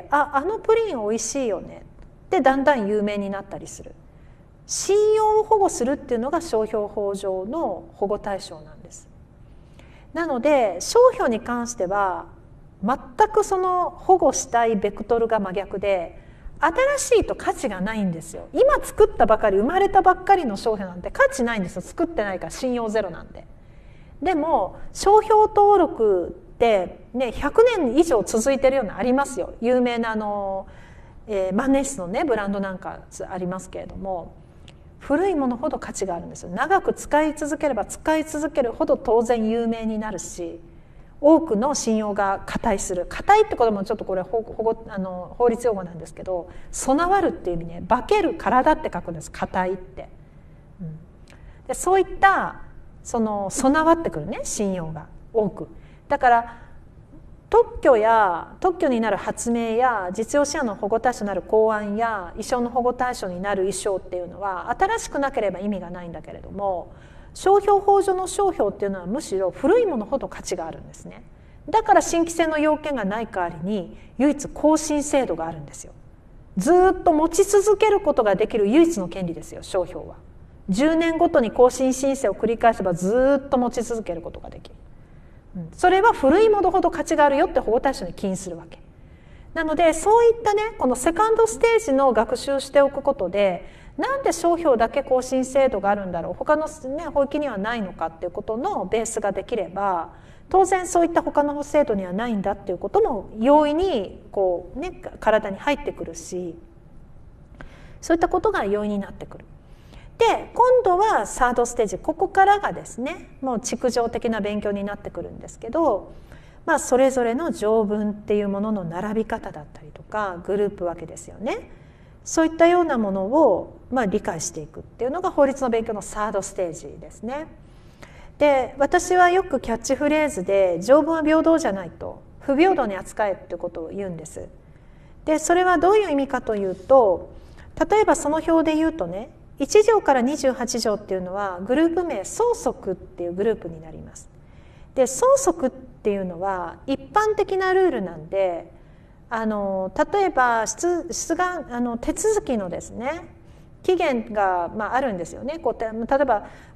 ああのプリンおいしいよねってだんだん有名になったりする。信用を保護するっていうのが商標法上の保護対象なんです。なので商標に関しては全くその保護したいベクトルが真逆で、新しいと価値がないんですよ。今作ったばかり、生まれたばっかりの商標なんて価値ないんですよ、作ってないから信用ゼロなんで。でも商標登録ってね、ひゃくねん以上続いてるようなありますよ。有名なあの、えー、万年筆のねブランドなんかありますけれども、古いものほど価値があるんですよ。長く使い続ければ使い続けるほど当然有名になるし、多くの信用が加担する。加担ってこともちょっとこれ保護あの法律用語なんですけど、備わるっていう意味ね、化ける体って書くんです、加担って、うん、でそういったその備わってくるね、信用が多く。だから特許や特許になる発明や実用者の保護対象になる公案や意匠の保護対象になる意匠っていうのは新しくなければ意味がないんだけれども、商標法上の商標っていうのはむしろ古いものほど価値があるんですね。だから新規性の要件がない代わりに唯一更新制度があるんですよ。ずっと持ち続けることができる唯一の権利ですよ、商標は。じゅうねんごとに更新申請を繰り返せばずっと持ち続けることができる。それは古いものほど価値があるよって保護対象に起因するわけなので、そういったねこのセカンドステージの学習しておくことで、なんで商標だけ更新制度があるんだろう、他の、ね、法規にはないのかっていうことのベースができれば、当然そういった他の制度にはないんだっていうことも容易にこう、ね、体に入ってくるし、そういったことが容易になってくる。で今度はサードステージ、ここからがですねもう築上的な勉強になってくるんですけど、まあ、それぞれの条文っていうものの並び方だったりとかグループ分けですよね、そういったようなものをまあ理解していくっていうのが法律の勉強のサードステージですね。で私はよくキャッチフレーズで条文は平等じゃないと、不平等に扱えっていうことを言うんです。でそれはどういう意味かというと、例えばその表で言うとね、いち条からにじゅうはち条っていうのはグループ名相続っていうグループになります。で相続っていうのは一般的なルールなんで、あの例えば出願あの手続きのですね期限が、まあ、あるんですよね。こう例えば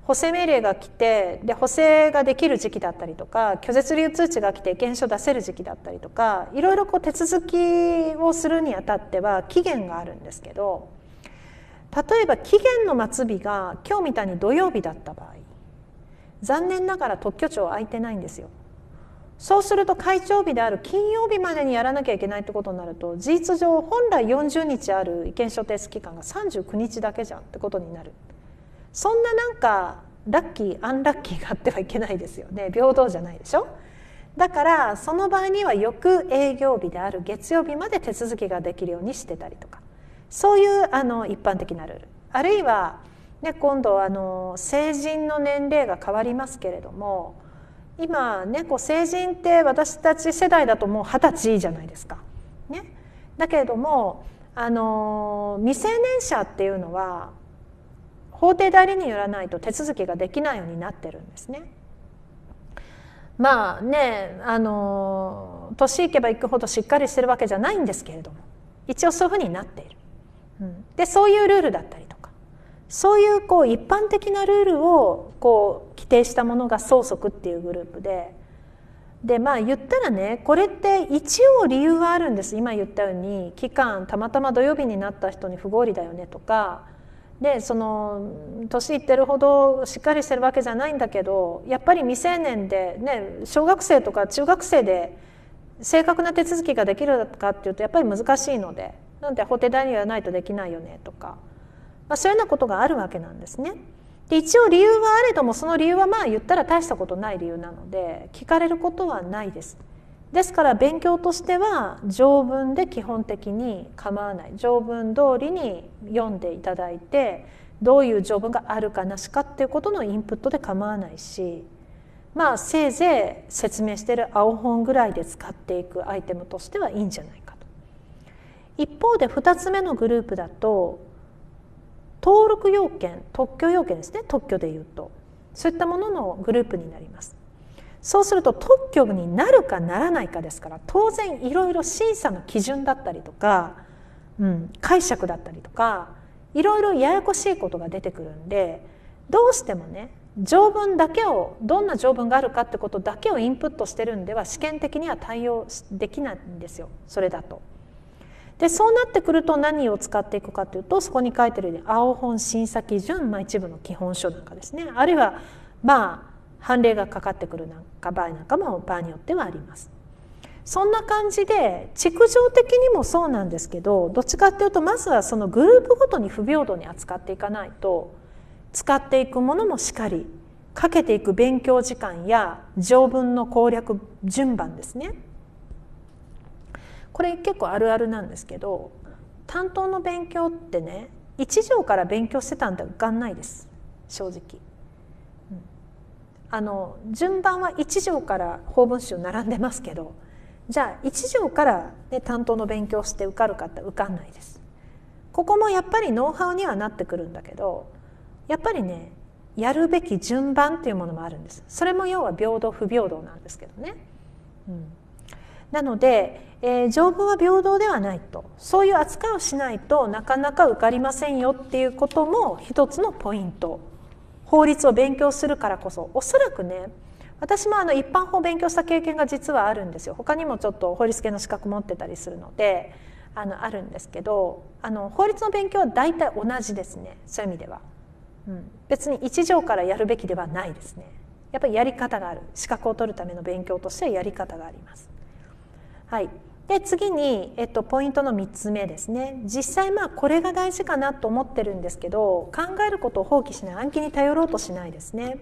補正命令が来て、で補正ができる時期だったりとか、拒絶理由通知が来て原書出せる時期だったりとか、いろいろこう手続きをするにあたっては期限があるんですけど、例えば期限の末日が今日みたいに土曜日だった場合、残念ながら特許庁空いてないんですよ。そうすると会長日である金曜日までにやらなきゃいけないってことになると、事実上本来よんじゅうにちある意見書提出期間がさんじゅうくにちだけじゃんってことになる。そんななんかラッキーアンラッキーがあってはいけないですよね。平等じゃないでしょ。だからその場合には翌営業日である月曜日まで手続きができるようにしてたりとか、そういうあの一般的なルール、あるいは、ね、今度あの成人の年齢が変わりますけれども、今ねこう成人って私たち世代だともう二十歳じゃないですか、ね、だけれどもあの未成年者っていうのは法定代理人によらないと手続きができないようになってるんですね。まあねあの年いけばいくほどしっかりしてるわけじゃないんですけれども、一応そういうふうになっている、うん、でそういうルールだったりとか、そういうこう一般的なルールをこう規定したものが相続っていうグループで、でまあ言ったらね、これって一応理由はあるんです。今言ったように期間たまたま土曜日になった人に不合理だよねとかで、その年いってるほどしっかりしてるわけじゃないんだけど、やっぱり未成年でね小学生とか中学生で正確な手続きができるかっていうとやっぱり難しいので、なんで法定代理人がないとできないよねとか、まあ、そういうようなことがあるわけなんですね。で一応理由はあれども、その理由はまあ言ったら大したことない理由なので聞かれることはないです。ですから勉強としては条文で基本的に構わない、条文通りに読んでいただいて、どういう条文があるかなしかっていうことのインプットで構わないし、まあせいぜい説明している青本ぐらいで使っていくアイテムとしてはいいんじゃないかと。一方でふたつめのグループだと登録要件、特許要件ですね、特許でいうとそういったもののグループになります。そうすると特許になるかならないかですから、当然いろいろ審査の基準だったりとか、うん、解釈だったりとかいろいろややこしいことが出てくるんで、どうしてもね条文だけを、どんな条文があるかってことだけをインプットしてるんでは試験的には対応できないんですよ、それだと。でそうなってくると何を使っていくかというと、そこに書いてるように青本審査基準、まあ、一部の基本書なんかですね、あるいはまあ判例がかかってくるなんか場合なんかも場合によってはあります。そんな感じで築城的にもそうなんですけど、どっちかっていうとまずはそのグループごとに不平等に扱っていかないと、使っていくものもしっかり、かけていく勉強時間や条文の攻略順番ですね、これ結構あるあるなんですけど、担当の勉強ってね一条から勉強してたんで受かんないです、正直。うん、あの順番は一条から法文集並んでますけど、じゃあ一条から、ね、担当の勉強して受かるかって受かんないです。ここもやっぱりノウハウにはなってくるんだけど、やっぱりねやるべき順番っていうものもあるんです。それも要は平等不平等なんですけどね。うん、なので、えー、条文は平等ではないと、そういう扱いをしないとなかなか受かりませんよっていうことも一つのポイント。法律を勉強するからこそ、おそらくね、私もあの一般法を勉強した経験が実はあるんですよ。他にもちょっと法律系の資格持ってたりするのであのあるんですけど、あの法律の勉強は大体同じですね、そういう意味では。うん、別に一条からやるべきではないですね。やっぱりやり方がある、資格を取るための勉強としてはやり方があります。はい、で次に、えっと、ポイントのみっつめですね。実際まあこれが大事かなと思ってるんですけど、考えることを放棄しない、暗記に頼ろうとしないですね。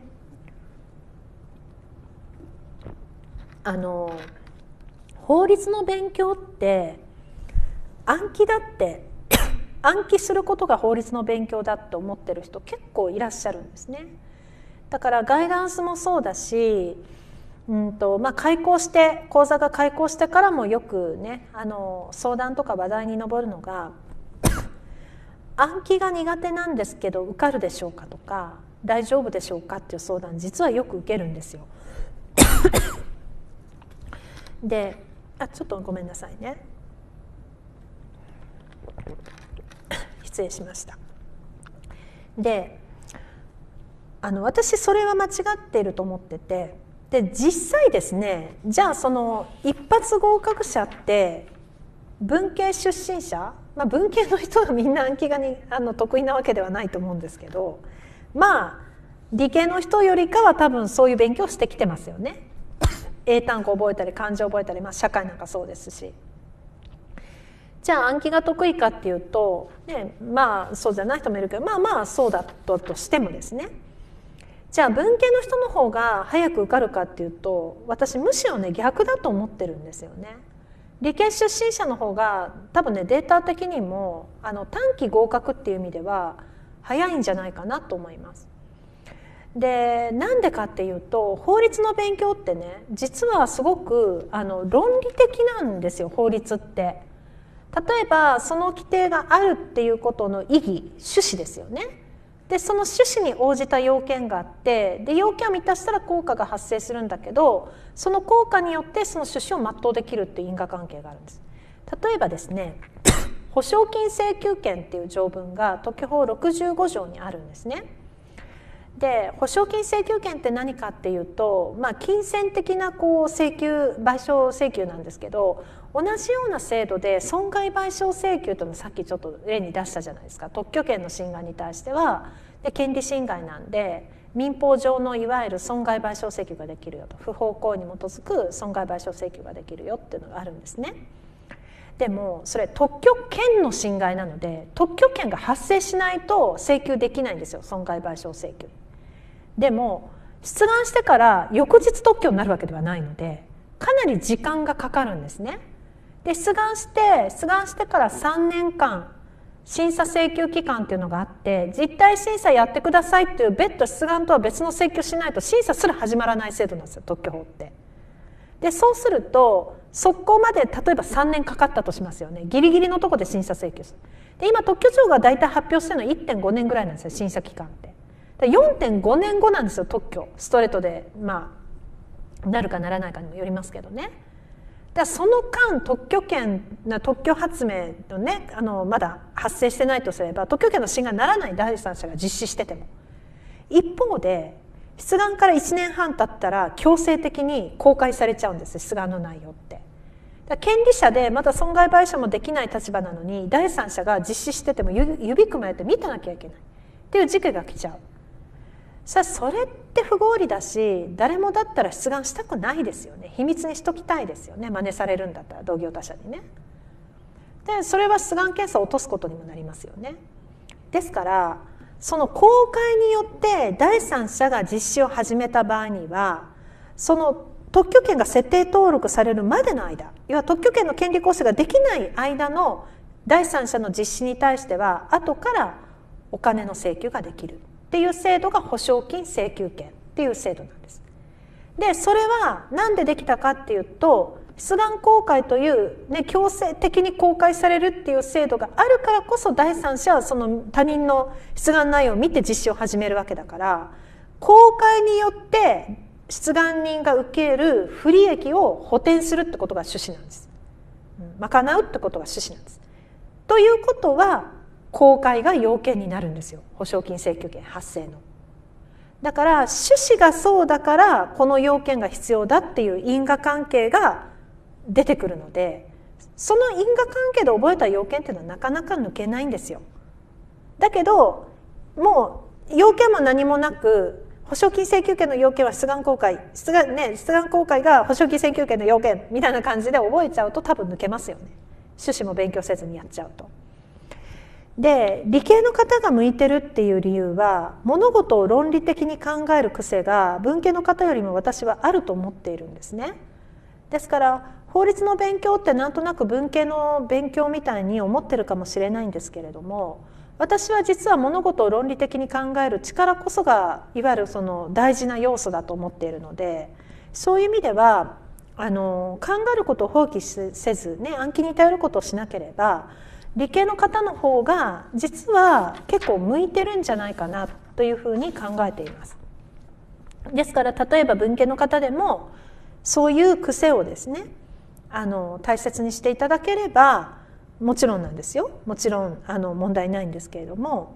あの法律の勉強って暗記だって暗記することが法律の勉強だって思ってる人結構いらっしゃるんですね。だからガイダンスもそうだし、うんとまあ、開講して講座が開講してからもよくねあの相談とか話題に上るのが暗記が苦手なんですけど受かるでしょうかとか大丈夫でしょうかっていう相談実はよく受けるんですよ。であちょっとごめんなさいね、失礼しました。であの私それは間違っていると思ってて、で実際ですね、じゃあその一発合格者って文系出身者、まあ、文系の人がみんな暗記がにあの得意なわけではないと思うんですけど、まあ理系の人よりかは多分そういう勉強してきてますよね。英単語覚えたり漢字覚えたり、まあ、社会なんかそうですし。じゃあ暗記が得意かっていうと、ね、まあそうじゃない人もいるけど、まあまあそうだったとしてもですね、じゃあ文系の人の方が早く受かるかっていうと、私むしろね逆だと思ってるんですよね。理系出身者の方が多分ねデータ的にもあの短期合格っていう意味では早いんじゃないかなと思います。でなんでかっていうと、法律の勉強ってね実はすごくあの論理的なんですよ。法律って例えばその規定があるっていうことの意義、趣旨ですよね。でその趣旨に応じた要件があって、で要件を満たしたら効果が発生するんだけど、その効果によってその趣旨を全うできるっていう因果関係があるんです。例えばですね保証金請求権っていう条文が特許法ろくじゅうご条にあるんですね。で保証金請求権って何かっていうと、まあ、金銭的なこう請求賠償請求なんですけど、同じような制度で損害賠償請求というのをさっきちょっと例に出したじゃないですか。特許権の侵害に対してはで権利侵害なんで民法上のいわゆる損害賠償請求ができるよと、不法行為に基づく損害賠償請求ができるよっていうのがあるんですね。でもそれ特許権の侵害なので、特許権が発生しないと請求できないんですよ、損害賠償請求。でも出願してから翌日特許になるわけではないので、かなり時間がかかるんですね。で出願して出願してからさんねんかん審査請求期間っていうのがあって、実態審査やってくださいっていう別途出願とは別の請求しないと審査すら始まらない制度なんですよ、特許法って。でそうするとそこまで例えばさんねんかかったとしますよね。ギリギリのところで審査請求する。で今特許庁が大体発表してるのは いってんごねんぐらいなんですよ、審査期間って。で よんてんごねんごなんですよ、特許ストレートでまあなるかならないかにもよりますけどね。だその間特許権特許発明のねあのまだ発生してないとすれば、特許権の侵害にならない第三者が実施してても、一方で出願からいちねんはん経ったら強制的に公開されちゃうんです、出願の内容って。だ権利者でまだ損害賠償もできない立場なのに、第三者が実施してても指組まれて見てなきゃいけないっていう時期が来ちゃう。さあそれって不合理だし、誰もだったら出願したくないですよね。秘密にしときたいですよね、真似されるんだったら同業他社にね。でそれは出願件数を落とすことにもなりますよね。ですからその公開によって第三者が実施を始めた場合には、その特許権が設定登録されるまでの間、要は特許権の権利行使ができない間の第三者の実施に対しては後からお金の請求ができるっていう制度が保証金請求権っていう制度なんです。でそれは何でできたかっていうと、出願公開という、ね、強制的に公開されるっていう制度があるからこそ、第三者はその他人の出願内容を見て実施を始めるわけだから、公開によって出願人が受ける不利益を補填するってことが趣旨なんです。賄うってことが趣旨なんです。ということは公開が要件になるんですよ、保証金請求権発生の。だから趣旨がそうだからこの要件が必要だっていう因果関係が出てくるので、その因果関係で覚えた要件っていうのはなかなか抜けないんですよ。だけどもう要件も何もなく、保証金請求権の要件は出願公開、出願、ね、出願公開が保証金請求権の要件みたいな感じで覚えちゃうと多分抜けますよね、趣旨も勉強せずにやっちゃうと。で理系の方が向いてるっていう理由は、物事を論理的に考える癖が文系の方よりも私はあると思っているんですね。ですから法律の勉強ってなんとなく文系の勉強みたいに思ってるかもしれないんですけれども、私は実は物事を論理的に考える力こそがいわゆるその大事な要素だと思っているので、そういう意味ではあの考えることを放棄せず、ね、暗記に頼ることをしなければ、理系の方の方が実は結構向いてるんじゃないかなというふうに考えています。ですから例えば文系の方でもそういう癖をですね、あの大切にしていただければもちろんなんですよ、もちろんあの問題ないんですけれども、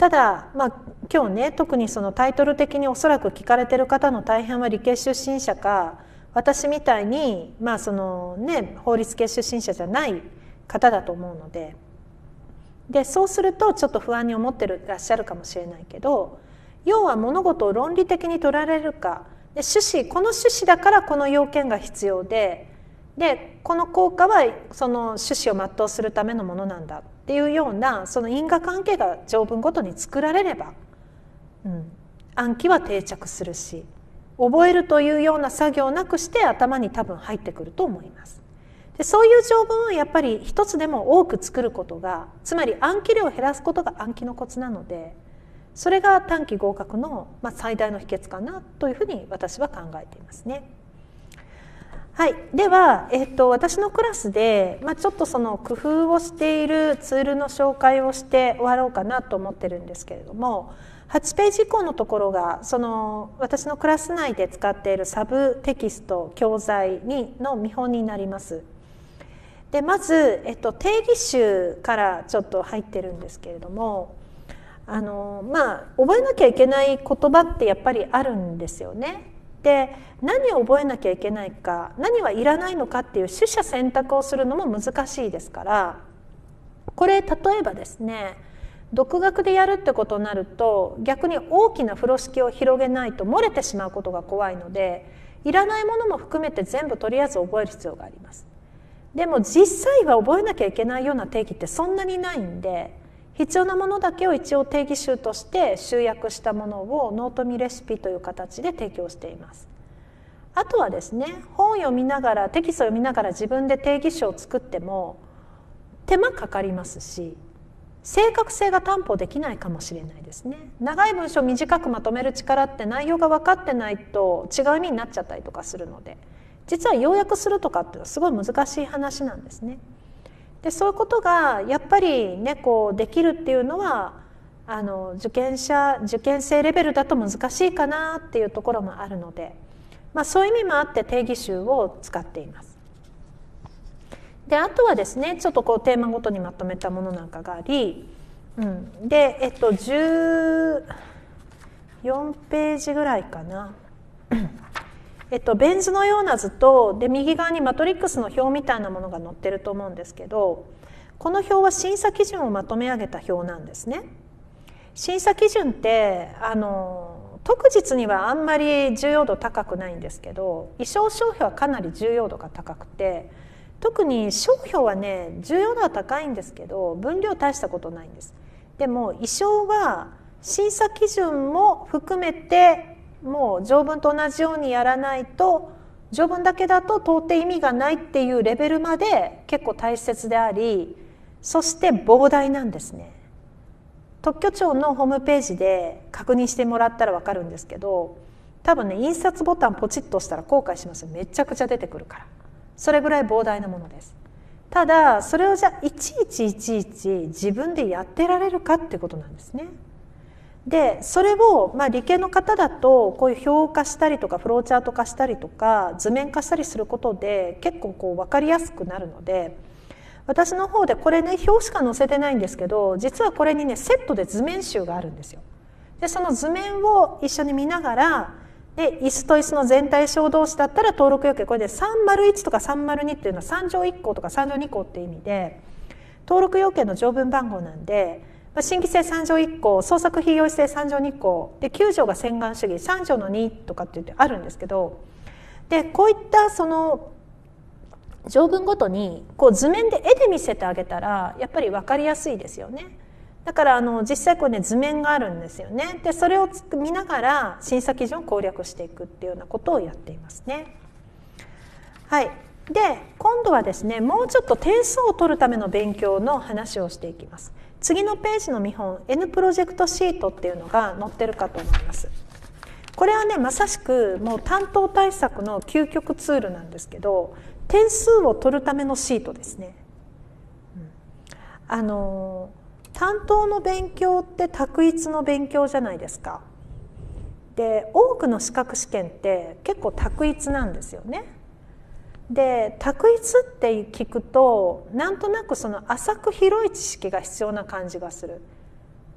ただ、まあ、今日ね特にそのタイトル的におそらく聞かれてる方の大半は理系出身者か私みたいに、まあそのね、法律系出身者じゃない方だと思うので、でそうするとちょっと不安に思ってらっしゃるかもしれないけど、要は物事を論理的に取られるかで、趣旨この趣旨だからこの要件が必要で、でこの効果はその趣旨を全うするためのものなんだっていうようなその因果関係が条文ごとに作られれば、うん、暗記は定着するし、覚えるというような作業をなくして頭に多分入ってくると思います。でそういう条文をやっぱり一つでも多く作ることが、つまり暗記量を減らすことが暗記のコツなので、それが短期合格の、まあ、最大の秘訣かなというふうに私は考えていますね。はい、では、えー、と私のクラスで、まあ、ちょっとその工夫をしているツールの紹介をして終わろうかなと思ってるんですけれども、はちページ以降のところがその私のクラス内で使っているサブテキスト教材にの見本になります。でまず、えっと、定義集からちょっと入ってるんですけれども、あのまあ覚えなきゃいけない言葉ってやっぱりあるんですよね。で何を覚えなきゃいけないか、何はいらないのかっていう取捨選択をするのも難しいですから、これ例えばですね、独学でやるってことになると逆に大きな風呂敷を広げないと漏れてしまうことが怖いので、いらないものも含めて全部とりあえず覚える必要があります。でも実際は覚えなきゃいけないような定義ってそんなにないんで、必要なものだけを一応定義集として集約したものをノートミレシピという形で提供しています。あとはですね、本を読みながらテキストを読みながら自分で定義集を作っても手間かかりますし、正確性が担保できないかもしれないですね。長い文章を短くまとめる力って内容が分かってないと違う意味になっちゃったりとかするので、実は要約するとかっていうのはすごい難しい話なんですね。でそういうことがやっぱりねこうできるっていうのはあの受験者受験生レベルだと難しいかなっていうところもあるので、まあ、そういう意味もあって定義集を使っています。であとはですね、ちょっとこうテーマごとにまとめたものなんかがあり、うん、でえっとじゅうよんページぐらいかなえっと、ベン図のような図とで右側にマトリックスの表みたいなものが載ってると思うんですけど、この表は審査基準をまとめ上げた表なんですね。審査基準ってあの特実にはあんまり重要度高くないんですけど、意匠商標はかなり重要度が高くて、特に商標はね重要度は高いんですけど分量大したことないんです。でも意匠は審査基準も含めてもう条文と同じようにやらないと、条文だけだと到底意味がないっていうレベルまで結構大切であり、そして膨大なんですね。特許庁のホームページで確認してもらったら分かるんですけど、多分ね印刷ボタンポチッと押したら後悔しますよ。めちゃくちゃ出てくるから。それぐらい膨大なものです。ただそれをじゃあいちいちいちいち自分でやってられるかってことなんですね。でそれを、まあ、理系の方だとこういう表化したりとかフローチャート化したりとか図面化したりすることで結構こう分かりやすくなるので、私の方でこれね表しか載せてないんですけど、実はこれにねセットで図面集があるんですよ。でその図面を一緒に見ながら、で椅子と椅子の全体小同士だったら登録要件、これでさんまるいちとかさんまるにっていうのはさん乗いっ項とかさん乗に項っていう意味で登録要件の条文番号なんで、新規性さん乗いっ項、創作非用意性さん乗に項できゅう条が洗顔主義さん条のにとかって言ってあるんですけど、でこういったその条文ごとにこう図面で絵で見せてあげたらやっぱり分かりやすいですよね。だからあの実際これね図面があるんですよね。でそれを見ながら審査基準を攻略していくっていうようなことをやっていますね。はい。で今度はですね、もうちょっと点数を取るための勉強の話をしていきます。次のページの見本 N プロジェクトシートっていうのが載ってるかと思います。これはねまさしくもう担当対策の究極ツールなんですけど、点数を取るためのシートですね。うん、あの担当の勉強って択一の勉強じゃないですか。で多くの資格試験って結構択一なんですよね。で択一って聞くとなんとなくその浅く広い知識が必要な感じがする。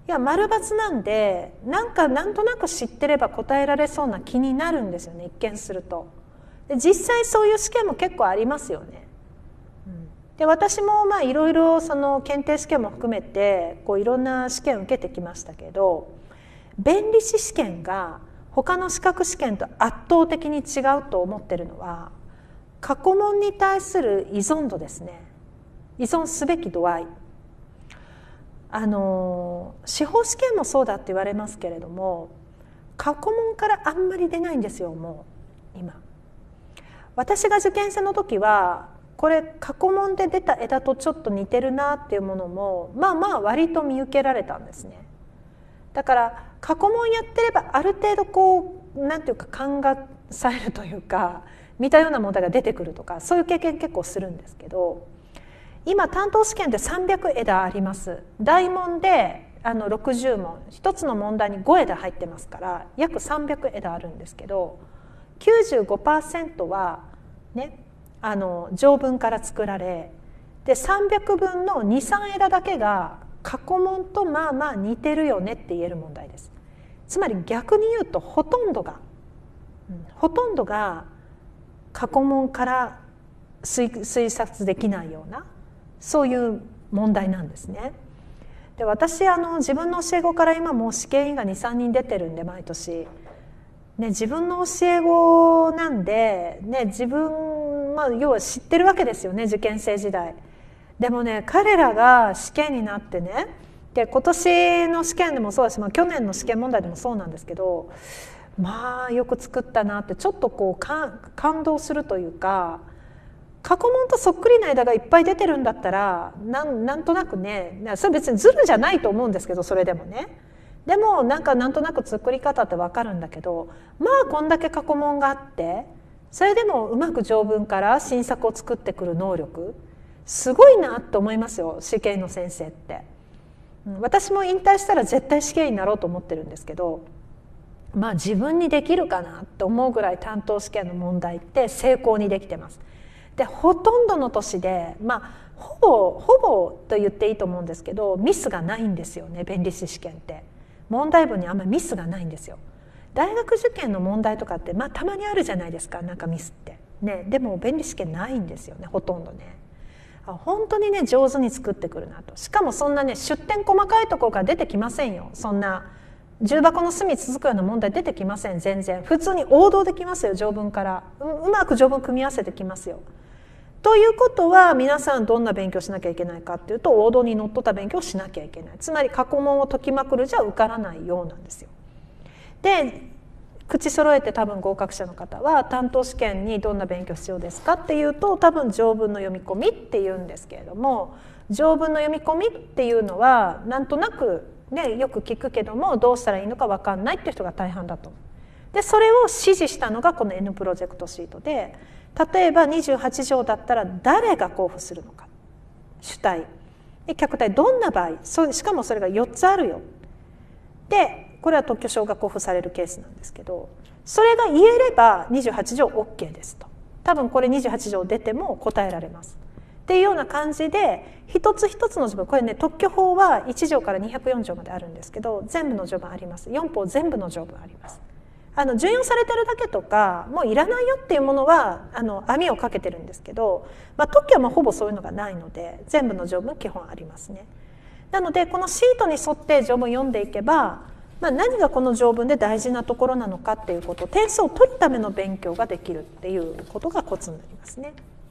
いや丸×なんでなんかなんとなく知ってれば答えられそうな気になるんですよね、一見すると。で実際そういう試験も結構ありますよね。で私もまあいろいろその検定試験も含めてこういろんな試験を受けてきましたけど、弁理士試験が他の資格試験と圧倒的に違うと思ってるのは過去問に対する依存度ですね。依存すべき度合い。あの司法試験もそうだって言われますけれども、過去問からあんまり出ないんですよ。もう今私が受験生の時はこれ過去問で出た枝とちょっと似てるなっていうものもまあまあ割と見受けられたんですね。だから過去問やってればある程度こうなんていうか勘がさえるというか似たような問題が出てくるとかそういう経験結構するんですけど、今担当試験ってさんびゃくえだあります。大問であのろくじゅう問、一つの問題にごえだ入ってますから約さんびゃくえだあるんですけど、きゅうじゅうごパーセント はねあの条文から作られ、でさんびゃくぶんのにさんえだだけが過去問とまあまあ似てるよねって言える問題です。つまり逆に言うとほとんどが、うん、ほとんどが過去問から推, 推察できないようなそういう問題なんですね。で私あの自分の教え子から今もう試験員がにさんにん出てるんで毎年、ね、自分の教え子なんで、ね、自分、まあ、要は知ってるわけですよね受験生時代。でもね彼らが試験になってね、で今年の試験でもそうだし、まあ、去年の試験問題でもそうなんですけど、まあよく作ったなってちょっとこうか感動するというか、過去問とそっくりな枝がいっぱい出てるんだったら な, んなんとなくね、それ別にズルじゃないと思うんですけど、それでもねでもなんかなんとなく作り方って分かるんだけど、まあこんだけ過去問があってそれでもうまく条文から新作を作ってくる能力すごいなって思いますよ、試験の先生って。私も引退したら絶対試験になろうと思ってるんですけど、まあ自分にできるかなって思うぐらい担当試験の問題って成功にできてます。でほとんどの年でまあほぼほぼと言っていいと思うんですけどミスがないんですよね。弁理士試験って問題文にあんまりミスがないんですよ。大学受験の問題とかってまあたまにあるじゃないですか、なんかミスってね。でも弁理士試験ないんですよね、ほとんどね。本当にね上手に作ってくるなと。しかもそんなね出典細かいところから出てきませんよ。そんな重箱の隅続くような問題出てきません。全然普通に王道できますよ、条文から う, うまく条文組み合わせてきますよ。ということは皆さんどんな勉強しなきゃいけないかっていうと、王道にのっとった勉強をしなきゃいけない。つまり過去問を解きまくるじゃ受からないようなんですよ。で口揃えて多分合格者の方は担当試験にどんな勉強必要ですかっていうと、多分条文の読み込みっていうんですけれども、条文の読み込みっていうのはなんとなくねよく聞くけどもどうしたらいいのか分かんないっていう人が大半だと。でそれを指示したのがこの N プロジェクトシートで、例えばにじゅうはち条だったら誰が交付するのか、主体で客体どんな場合、そしかもそれがよっつあるよ。でこれは特許証が交付されるケースなんですけど、それが言えればにじゅうはち条 OK ですと。多分これにじゅうはち条出ても答えられますっていうような感じで、一つ一つの条文、これね特許法はいち条からにひゃくよん条まであるんですけど、全部の条文あります。よん法全部の条文あります。あの準用されてるだけとかもういらないよっていうものはあの網をかけてるんですけど、まあ、特許はもうほぼそういうのがないので全部の条文基本ありますね。なのでこのシートに沿って条文読んでいけば、まあ、何がこの条文で大事なところなのかっていうこと、点数を取るための勉強ができるっていうことがコツになりますね。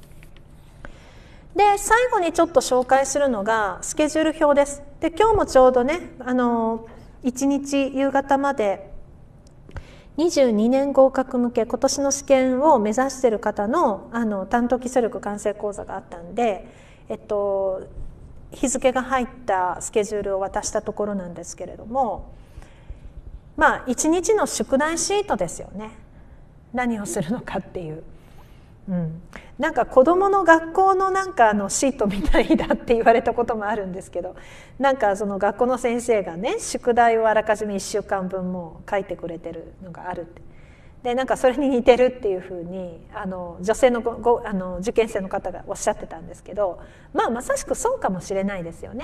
で最後にちょっと紹介するのがスケジュール表です。で今日もちょうどねあのいちにち夕方までにじゅうにねん合格向け今年の試験を目指している方 の, あの担当基礎力完成講座があったんで、えっと、日付が入ったスケジュールを渡したところなんですけれども、まあいちにちの宿題シートですよね。何をするのかっていう、うん、なんか子どもの学校のなんかあのシートみたいだって言われたこともあるんですけど、なんかその学校の先生がね宿題をあらかじめいっしゅうかんぶんも書いてくれてるのがあるって、でなんかそれに似てるっていうふうにあの女性のごごあの受験生の方がおっしゃってたんですけど、まあまさしくそうかもしれないですよね。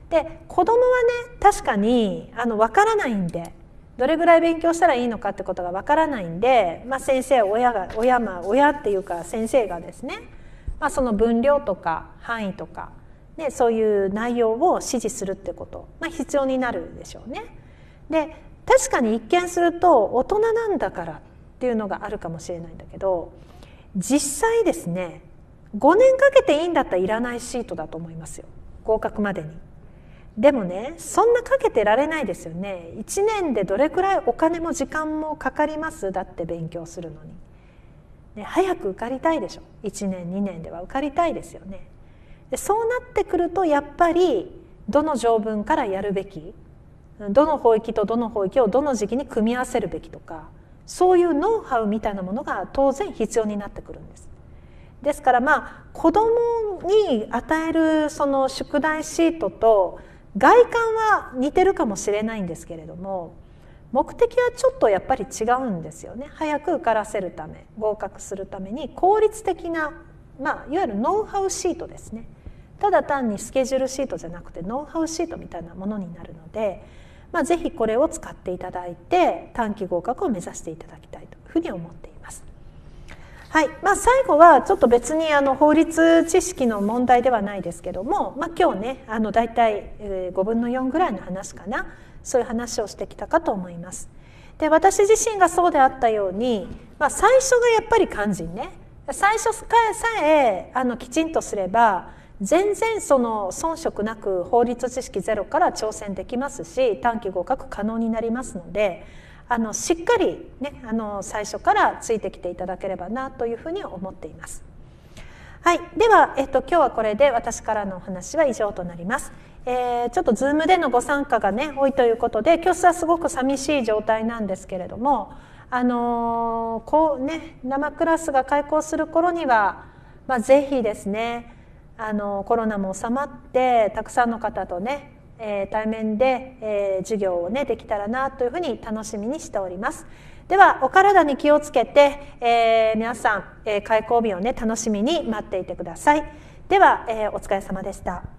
で子供はね確かにあの分からないんで、どれぐらい勉強したらいいのかってことが分からないんで、まあ、先生親が親,、まあ、親っていうか先生がですね、まあ、その分量とか範囲とか、ね、そういう内容を指示するってこと、まあ、必要になるでしょうね。で確かに一見すると大人なんだからっていうのがあるかもしれないんだけど、実際ですねごねんかけていいんだったらいらないシートだと思いますよ、合格までに。でもねそんなかけてられないですよね。いちねんでどれくらいお金も時間もかかります？だって勉強するのに、ね、早く受かりたいでしょ。いちねんにねんでは受かりたいですよね。でそうなってくるとやっぱりどの条文からやるべき、どの法域とどの法域をどの時期に組み合わせるべきとか、そういうノウハウみたいなものが当然必要になってくるんです。ですからまあ子どもに与えるその宿題シートと外観は似てるかもしれないんですけれども、目的はちょっとやっぱり違うんですよね。早く受からせるため、合格するために効率的な、まあ、いわゆるノウハウシートですね。ただ単にスケジュールシートじゃなくてノウハウシートみたいなものになるので、まあ、ぜひこれを使っていただいて短期合格を目指していただきたいというふうに思っています。はいまあ、最後はちょっと別にあの法律知識の問題ではないですけども、まあ、今日ねあの大体ごぶんのよんぐらいの話かな、そういう話をしてきたかと思います。で私自身がそうであったように、まあ、最初がやっぱり肝心ね。最初さえあのきちんとすれば全然その遜色なく法律知識ゼロから挑戦できますし、短期合格可能になりますので、あのしっかり、ね、あの最初からついてきていただければなというふうに思っています。はい、では、えっと、今日はこれで私からのお話は以上となります。えー、ちょっと Zoom でのご参加がね多いということで今日はすごく寂しい状態なんですけれども、あのーこうね、生クラスが開講する頃には、まあ、ぜひですねあのコロナも収まってたくさんの方とねえー、対面で、えー、授業をねできたらなというふうに楽しみにしております。ではお体に気をつけて、えー、皆さん、えー、開講日をね楽しみに待っていてください。では、えー、お疲れ様でした。